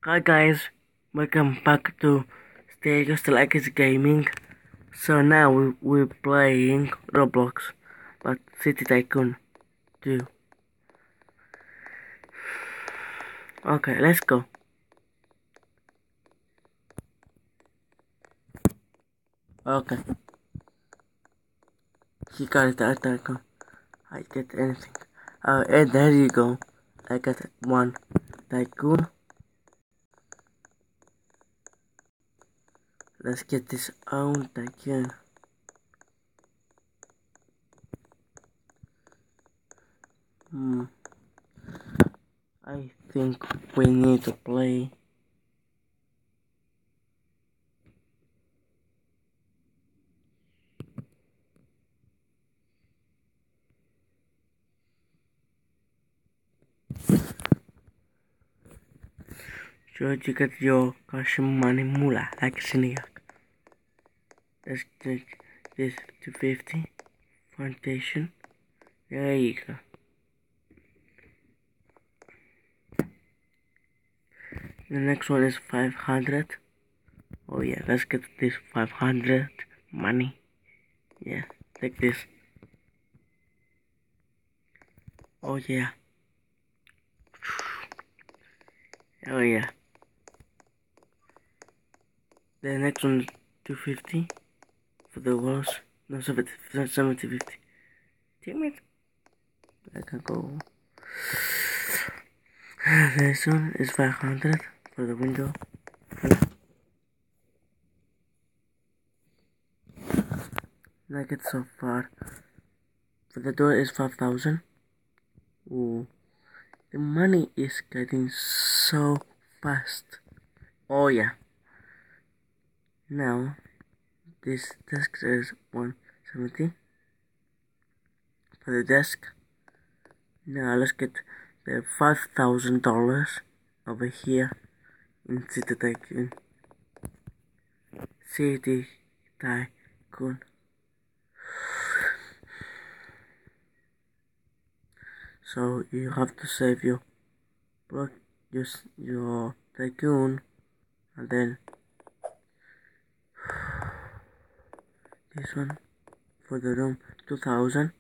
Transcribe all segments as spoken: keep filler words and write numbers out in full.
Hi guys, welcome back to Stay Just Like It's Gaming. So now we, we're playing Roblox, but City Tycoon two. Okay, let's go. Okay, he got that tycoon. I get anything. Oh, and there you go. I got one tycoon. Let's get this own tycoon. Hmm. I think we need to play. So you get your cash money mula like Siniak. Let's take this to fifty. Foundation. There you go. The next one is five hundred. Oh yeah, let's get this five hundred money. Yeah, take this. Oh yeah. Oh yeah. The next one is two fifty for the walls. No, seventy, seventy fifty. Damn it. I can go. This one is five hundred for the window. Like it so far. For the door is five thousand. Ooh. The money is getting so fast. Oh yeah. Now, this desk is one seventy for the desk. Now let's get the five thousand dollars over here in City Tycoon. City Tycoon. So you have to save your block, just your tycoon, and then this one for the room two thousand.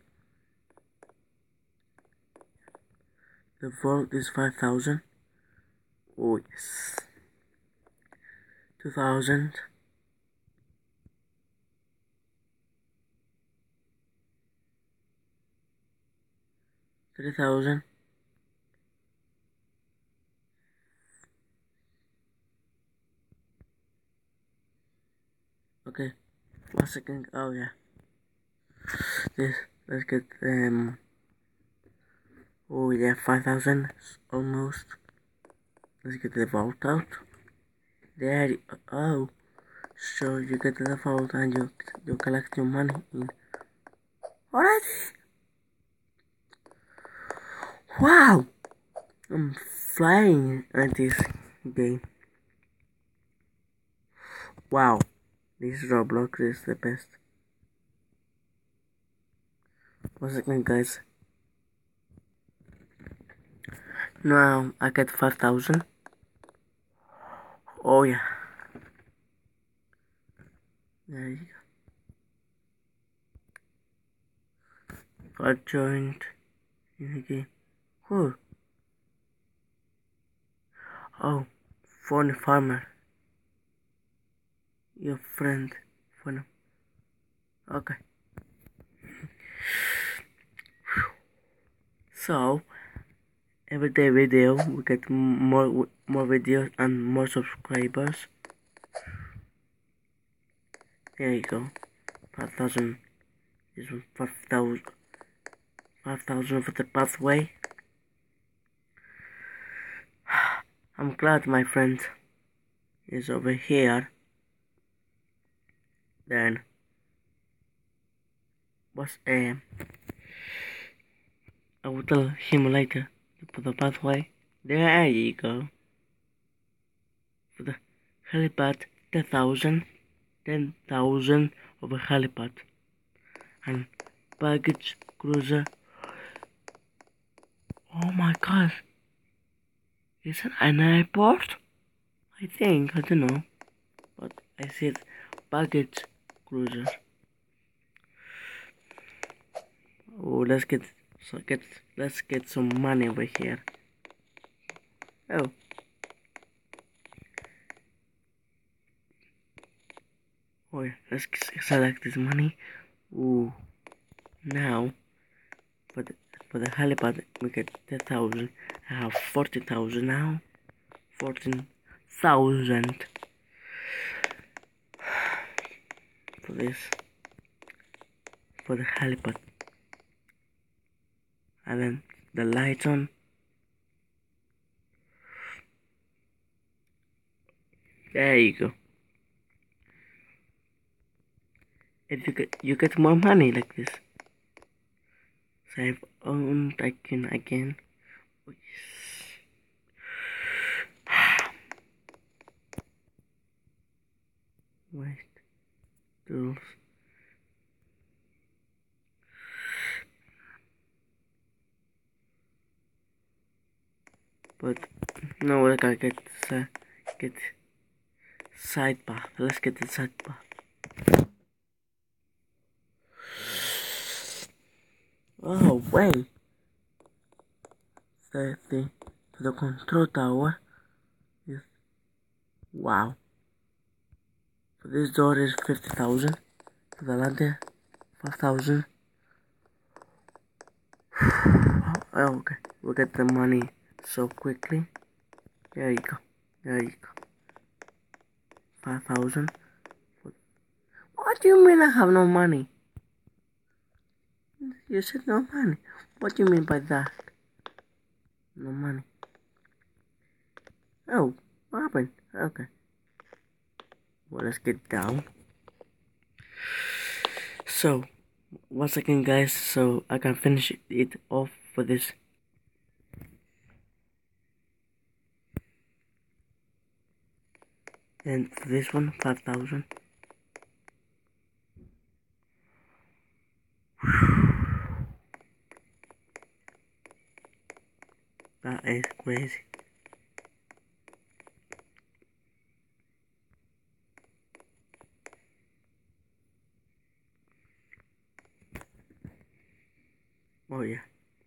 The vault is five thousand. Oh yes, two thousand. Three thousand. Okay, one second. Oh yeah, this. Let's get um. Oh yeah, five thousand almost. Let's get the vault out. There. Oh, so you get the vault and you you collect your money in. Alright. Wow, I'm flying at this game. Wow, this Roblox is the best. One second, guys. Now I get five thousand. Oh yeah. There you go. Got joined in the game. Whoa. Oh, phone farmer. Your friend. Phone. Okay. So every day video we get more more videos and more subscribers. There you go. Five thousand. This one five thousand. Five thousand for the pathway. I'm glad my friend is over here. Then what's a I will tell him later for the pathway. There you go. For the helipad, ten thousand, ten thousand of a helipad, and baggage cruiser. Oh my god! Is it an airport? I think, I don't know, but I said baggage cruiser. Oh, let's get so get let's get some money over here. Oh, oh yeah, let's select this money. Ooh, now for the for the helipad we get ten thousand. I have forty thousand now. Fourteen thousand for this for the helipad, and then the lights on. There you go. If you get you get more money like this. Save on tycoon again. Oh, yes. Wait, tools. But no, we're gonna get uh, get side path. Let's get the side path. Oh wait, the the the control tower is wow. For this door is fifty thousand. For the ladder, five thousand. Oh, okay, we'll get the money so quickly. There you go. There you go. Five thousand. What do you mean I have no money? You said no money. What do you mean by that? No money. Oh, what happened? Okay. Well, let's get down. So, once again, guys, so I can finish it off for this. And for this one, five thousand. That is crazy. Oh yeah.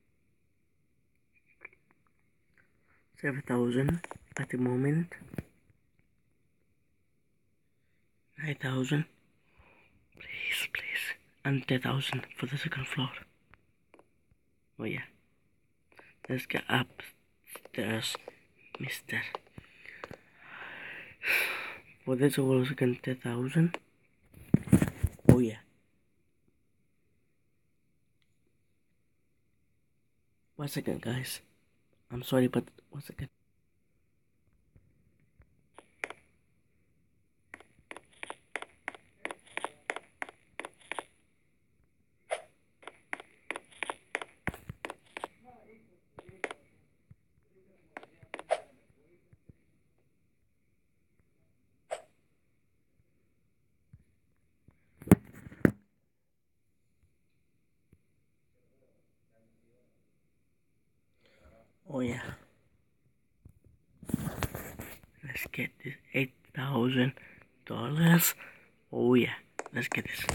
seven thousand at the moment. nine thousand. Please, please. And ten thousand for the second floor. Oh yeah. Let's get upstairs, mister. For this we'll also get ten thousand. Oh yeah. One second, guys. I'm sorry, but one second. Oh yeah. Let's get this eight thousand dollars. Oh yeah. Let's get this.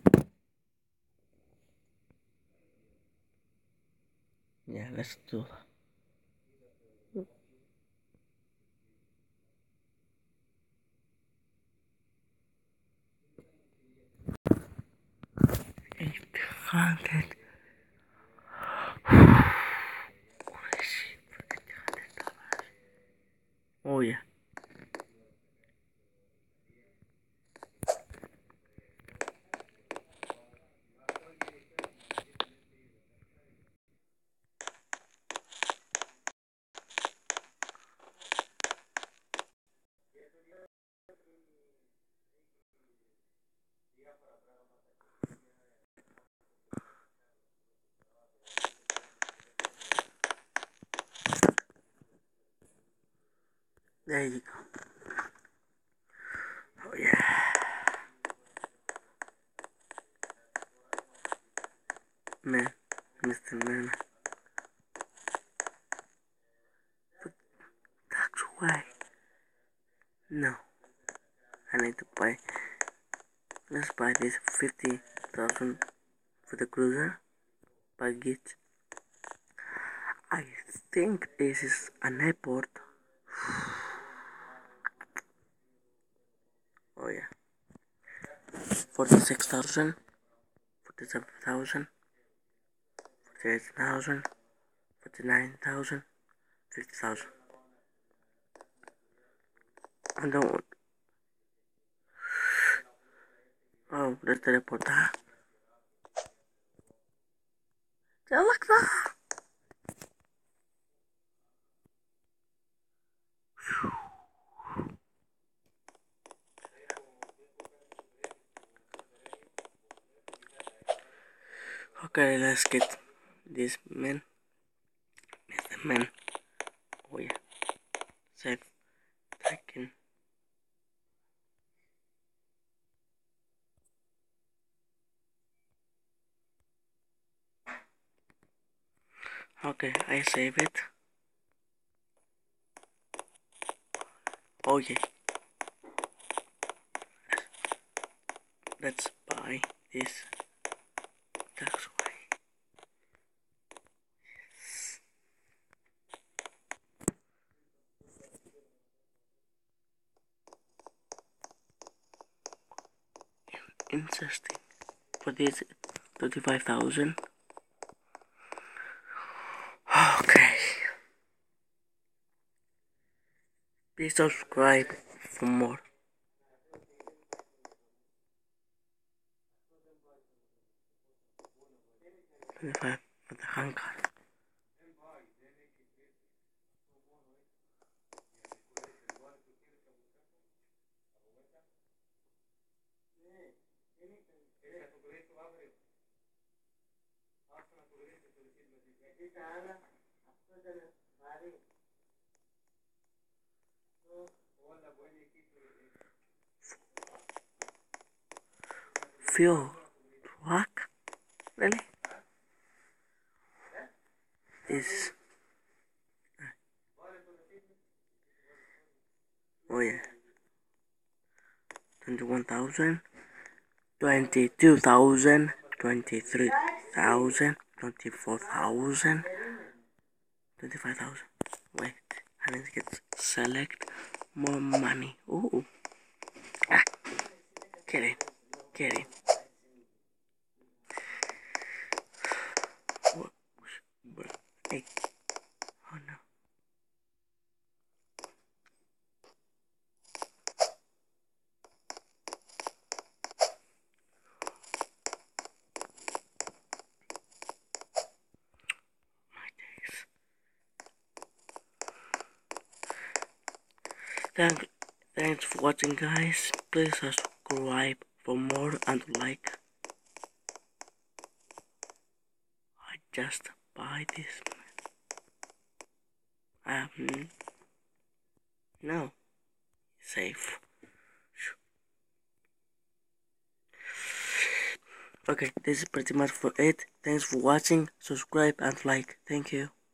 Yeah, let's do that. Eight hundred. Oh yeah. There you go. Oh yeah. Man, mister Man. But that's why No, I need to buy. Let's buy this fifty thousand for the cruiser. Baggage. I think this is an airport. Oh yeah. Forty-six thousand, forty-seven thousand, forty-eight thousand, forty-nine thousand, fifty thousand. I don't want. Oh, let's teleport that. Yeah, like that. Okay, let's get this man. Mister Man. Oh yeah. Save. Tycoon. Okay, I save it. Oh yeah. Let's buy this taxway. Interesting. For this thirty-five thousand. Okay. Please subscribe for more. twenty-five for the hangar. Fuel truck? Really? This. Oh yeah. twenty-one thousand, twenty-two thousand, twenty-three thousand, twenty-four thousand, twenty-five thousand. Wait, I need to get select more money. Ooh. Ah, get in, get in. Hey. Oh no. My days. Thank, thanks for watching, guys. Please subscribe for more and like. I just buy this. Um, no, safe. Okay, this is pretty much for it. Thanks for watching. Subscribe and like. Thank you.